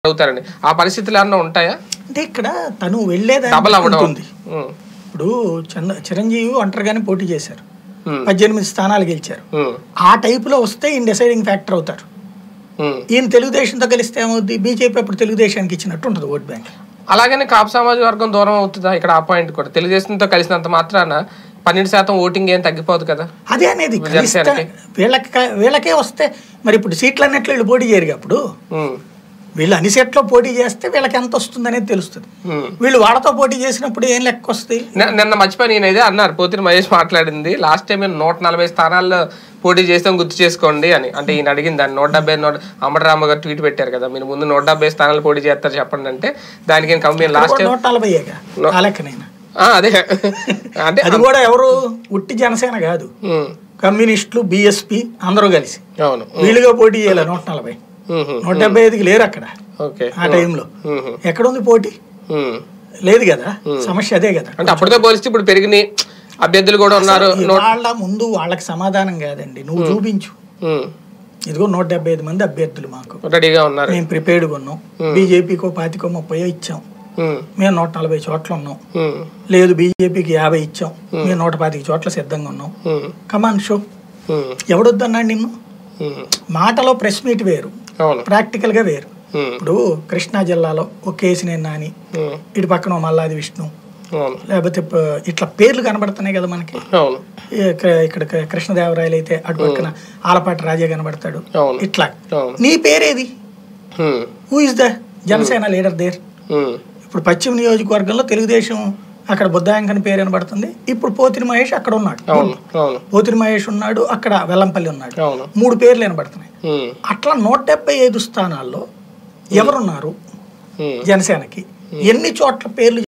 అవుతారండి. ఆ పరిస్థితులు ఏమన్నా ఉంటాయా? అంటే ఇక్కడ తను వెళ్ళేదాన్ని డబల్ అవ్వడం ఉంటుంది. ఇప్పుడు చిరంజీవి ఒంటరిగానే పోటీ చేశారు, 18 స్థానాలు గెలిచారు. ఆ టైపులో వస్తే ఈయన డిసైడింగ్ ఫ్యాక్టర్ అవుతారు. ఈయన తెలుగుదేశంతో కలిస్తే ఏమవుద్ది, బీజేపీ అప్పుడు తెలుగుదేశానికి ఇచ్చినట్టు ఉంటుంది ఓట్ బ్యాంక్. అలాగనే కాపు సామాజిక వర్గం దూరం అవుతుందా? ఇక్కడ ఆ పాయింట్ కూడా తెలుగుదేశంతో కలిసినంత మాత్రాన 12% ఓటింగ్ ఏం తగ్గిపోదు కదా. అదే అనేది వీళ్ళకే వస్తే మరి ఇప్పుడు సీట్లు అన్నట్లు వీళ్ళు పోటీ చేయరు. అప్పుడు వీళ్ళు అన్ని సెట్లో పోటీ చేస్తే వీళ్ళకి ఎంత వస్తుంది అనేది తెలుస్తుంది. వీళ్ళు వాళ్ళతో పోటీ చేసినప్పుడు ఏం లెక్క వస్తుంది. నిన్న మర్చిపోయి నేనైతే అన్నారు, పోతిరి మహేష్ మాట్లాడింది, లాస్ట్ టైం 140 స్థానాల్లో పోటీ చేస్తాం గుర్తు చేసుకోండి అని. అంటే ఈయన అడిగింది దాన్ని 170 అంబటరామ గారు ట్వీట్ పెట్టారు కదా, మీరు ముందు 170 స్థానాలు పోటీ చేస్తారు చెప్పండి అంటే దానికి లాస్ట్ 140 అదే అంటే అది కూడా ఎవరు ఉట్టి జనసేన కాదు, కమ్యూనిస్టులు బిఎస్పి అందరూ కలిసి వీళ్ళుగా పోటీ చేయాలి. 140 175కి లేరు అక్కడ. ఆ టైంలో ఎక్కడుంది పోటీ? లేదు కదా. సమస్య అదే కదా. అంటే అప్పటితో పోలిస్తే ఇప్పుడు పెరిగినాయి, అభ్యర్థులు కూడా ఉన్నారు. వాళ్ళ ముందు వాళ్ళకి సమాధానం కాదండి, నువ్వు చూపించు. ఇదిగో 175 మంది అభ్యర్థులు మాకు రెడీగా ఉన్నారు, మేము ప్రిపేర్డ్గా ఉన్నాం. బీజేపీకో 25-30 ఇచ్చాం, మేము 140 చోట్ల ఉన్నాం. లేదు బీజేపీకి 50 ఇచ్చాం, మేము 125 చోట్ల సిద్ధంగా ఉన్నాం. Come on show. ఎవడొద్దన్నాడు నిన్ను? మాటలో ప్రెస్ మీట్ వేరు, ప్రాక్టికల్ గా వేరు. ఇప్పుడు కృష్ణా జిల్లాలో ఒక కేసినేని నాని, ఇటు పక్కన మల్లాది విష్ణు, లేకపోతే ఇట్లా పేర్లు కనబడుతున్నాయి కదా మనకి. ఇక్కడ కృష్ణదేవరాయలు అయితే అటు పక్కన ఆలపాటి రాజే కనబడతాడు. ఇట్లా నీ పేరేది? Who is the Janasena leader there? ఇప్పుడు పశ్చిమ నియోజకవర్గంలో తెలుగుదేశం అక్కడ బుద్ధాయంకని పేరు వినబడుతుంది. ఇప్పుడు పోతిరి మహేష్ అక్కడ ఉన్నాడు, పోతిరి మహేష్ ఉన్నాడు, అక్కడ వెల్లంపల్లి ఉన్నాడు. 3 పేర్లు వినబడుతున్నాయి. అట్లా 175 స్థానాల్లో ఎవరున్నారు జనసేనకి? ఎన్ని చోట్ల పేర్లు